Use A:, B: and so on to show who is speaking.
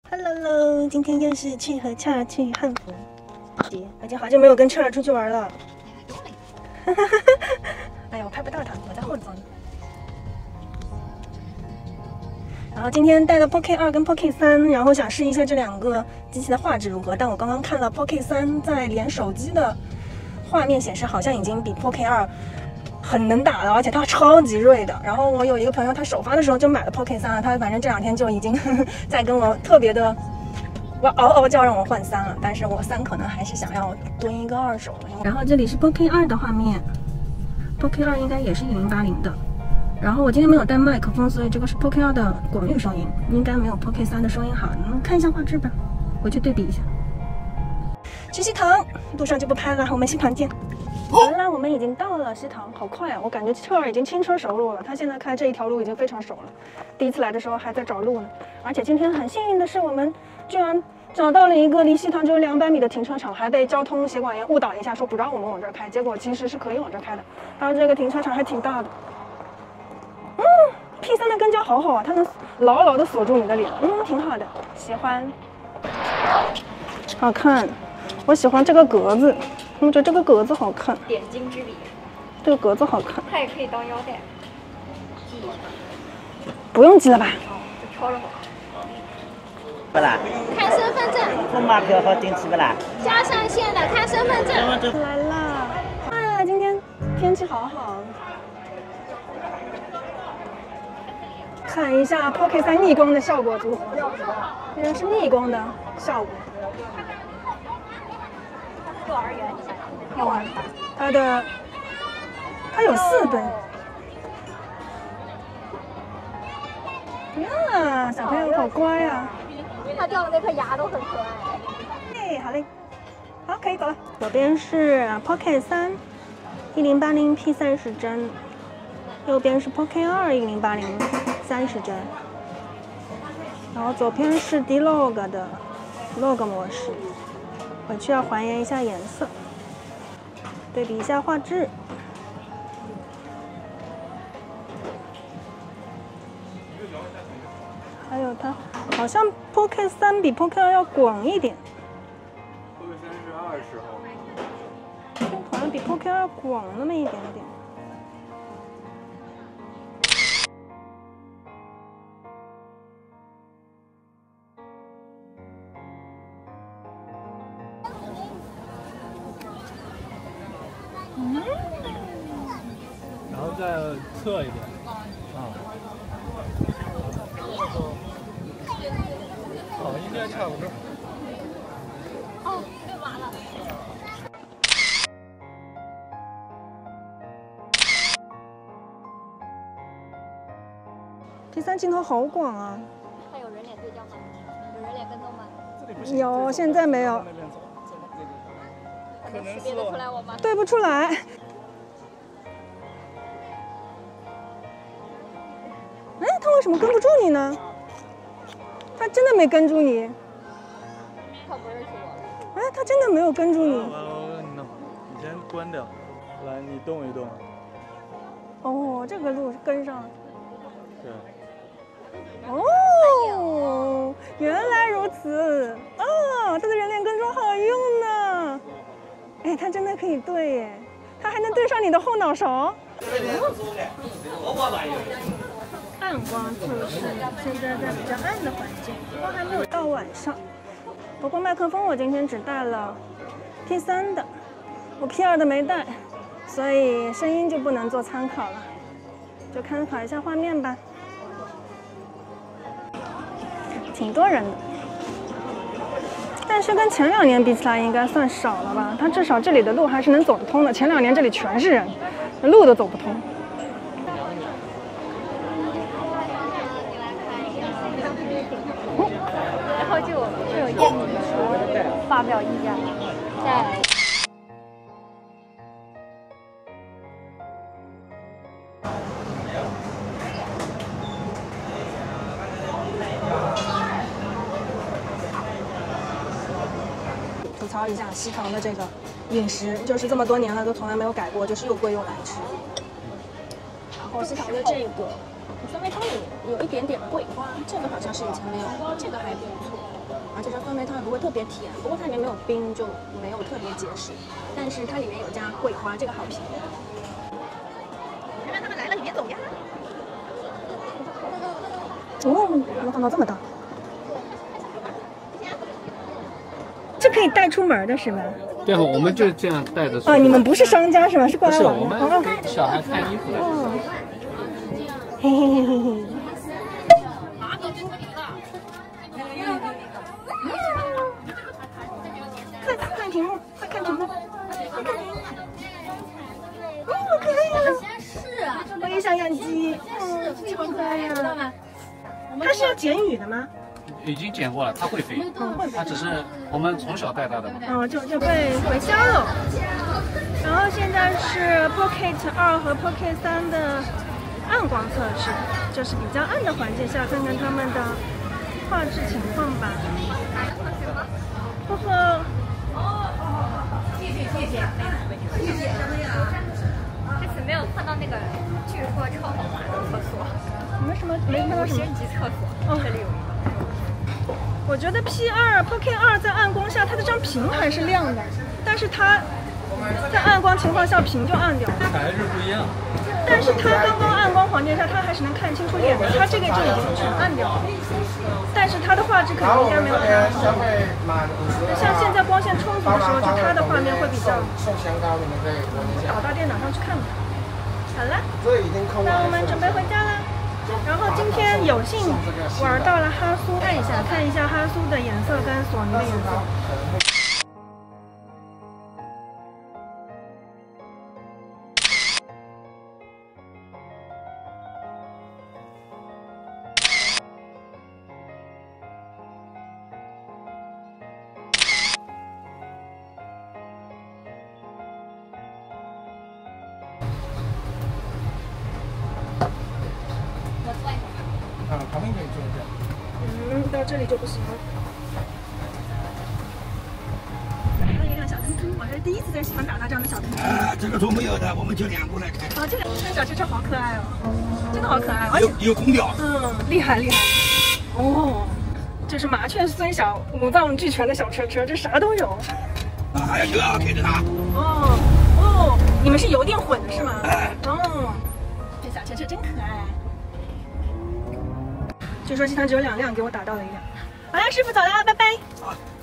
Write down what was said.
A: Hello， 今天又是去和彻儿去汉服节，已经好久没有跟彻儿出去玩了。哎呀，我拍不到他，我在后座呢。然后今天带了 Pocket 2跟 Pocket 3，然后想试一下这两个机器的画质如何。但我刚刚看了 Pocket 3在连手机的画面显示好像已经比 Pocket 2很能打了，而且它超级锐的。然后我有一个朋友，他首发的时候就买了 Pocket 3了，他反正这两天就已经在跟我特别的嗷嗷叫让我换3了，但是我3可能还是想要蹲一个2手。然后这里是 Pocket 2的画面 ，Pocket 2应该也是1080的。然后我今天没有带麦克风，所以这个是 Pocket 2的广域收音，应该没有 Pocket 3的收音好。你们看一下画质吧，回去对比一下。去西塘，路上就不拍了，我们西塘见。好啦，我们已经到了西塘，好快啊！我感觉彻儿已经轻车熟路了，他现在开这一条路已经非常熟了。第一次来的时候还在找路呢，而且今天很幸运的是，我们居然找到了一个离西塘只有200米的停车场，还被交通协管员误导了一下，说不让我们往这儿开，结果其实是可以往这儿开的。然后这个停车场还挺大的。P3的跟焦好好啊，它能牢牢的锁住你的脸，挺好的，喜欢，好看，我喜欢这个格子，我觉得这个格子好看，
B: 点睛之笔，
A: 这个格子好看，
B: 它也可以当腰带，系一下，
A: 不用系了吧？
B: 就挑着好。
C: 不啦？
D: 看身份证。
C: 红马票好进去不啦？
D: 加上线的看身份证。
A: 来啦！哎，今天天气好好。看一下 Pocket 3逆光的效果如何？这个是逆光的效果。
B: 幼儿园，
A: 幼儿，它有4灯。呀，小朋友好乖啊！
B: 他掉的那颗牙都很可爱。
A: 哎，好嘞，好，可以走了。左边是 Pocket 3 1080P 30帧，右边是 Pocket 2 1080 30帧，然后左边是 D-Log 的 Log 模式，回去要还原一下颜色，对比一下画质。还有它好像 Pocket 3比 Pocket 2要广一点。
E: Pocket 3是20毫米，
A: 好像比 Pocket 2广那么一点点。
E: 然后再侧一点，应该差不多。
D: 哦，被挖了。
A: P3镜头好广啊！
B: 它有人脸对焦吗？有人脸跟踪吗？
A: 有，现在没有。
B: 能识别得出来我吗？
A: 对不出来。哎，他为什么跟不住你呢？他真的没跟住你。
B: 他不认识我。
A: 哎，他真的没有跟住你。
E: 我给你弄，你先关掉，来，你动一动。
A: 哦，这个路跟上了。
E: 对。
A: 哦，原来如此。哦，他的人脸跟踪好用呢。哎，他真的可以对耶，他还能对上你的后脑勺。暗光测试，现在在比较暗的环境，光还没有到晚上。不过麦克风我今天只带了 P3的，我 P2的没带，所以声音就不能做参考了，就参考一下画面吧。挺多人的。但是跟前2年比起来，应该算少了吧？它至少这里的路还是能走得通的。前2年这里全是人，路都走不通。
B: 然后就有业主说发表意见了，在。
A: 吐槽一下西塘的这个饮食，就是这么多年了都从来没有改过，就是又贵又难吃。然后西塘的这个酸梅汤里有一点点桂花，这个好像是以前没有，这个还不错。 而且这酸梅汤也不会特别甜，不过它里面没有冰，就没有特别结实。但是它里面有加桂花，这个好便宜。看看他们来了，你别走呀！哦，没想到这么大。这可以带出门的是吧？
F: 对，我们就这样带着。
A: 哦，你们不是商家是吧？是过来
F: 不是，
A: 玩的。
F: 我们给小孩看衣服的。
A: 哦。嘿嘿嘿嘿嘿。快看屏幕，快看屏幕，快看屏幕。哦，好可爱呀！
D: 是啊，
A: 我也想养鸡。超可爱呀！它是要剪羽的吗？
F: 已经剪过了，它会飞，它只是我们从小带大的嘛。
A: 哦，就被回家了。然后现在是 Pocket 2和 Pocket 3的暗光测试，就是比较暗的环境下看看它们的画质情况吧。呵呵。
B: 谢谢。这次没有看到那个据说超豪华的厕所。
A: 你们什么没看到什么？
B: 升级厕所。哦，这里有一个。
A: 我觉得 P2 Pocket 2在暗光下，它的这张屏还是亮的，但是它在暗光情况下屏就暗掉了。
E: 材质不一样。
A: 但是它刚刚暗光环境下，它还是能看清楚脸的。它这个就已经全暗掉了，但是它的画质可能应该没有它好。像现在光线充足的时候，就它的画面会比较导到电脑上去看的。好了，那我们准备回家了。然后今天有幸玩到了哈苏，看一下哈苏的颜色跟索尼的颜色。
G: 旁边可以做一下。
A: 到这里就不行了。打到一辆小突突，我还是第一次在西门打到这样的小突突。
G: 这个图没有的，我们就2部来开。
A: 啊，这个小车车好可爱哦，真的好可爱，而且
G: 有空调。
A: 厉害厉害。哦，这是麻雀虽小，五脏俱全的小车车，这啥都有。
G: 还有油可以的拿。
A: 哦，你们是油电混的是吗？哦，这小车车真可爱。据说机场只有2辆，给我打到了1辆。好了，师傅走了，拜拜。